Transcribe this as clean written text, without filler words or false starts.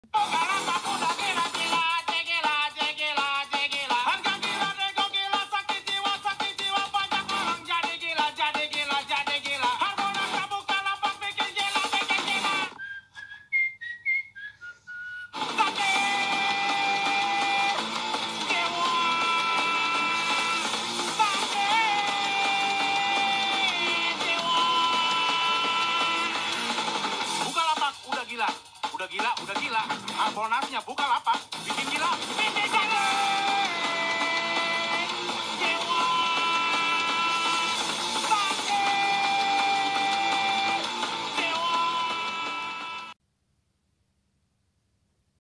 Bukalapak udah gila, gila, gila, gila, gila. Harga gila, nego gila, sakit jiwa, banyak orang jadi gila, jadi gila, jadi gila. Harmonaka Bukalapak bikin gila, bikin gila. Sakit jiwa, sakit jiwa. Bukalapak udah gila, udah gila, udah gila. Harmonasnya Bukalapak bikin gila, bikin